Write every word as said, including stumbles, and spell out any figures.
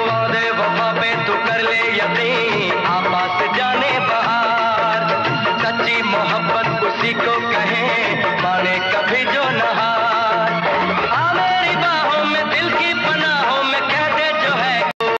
वादे वफा पे तू कर ले यकीन, आपा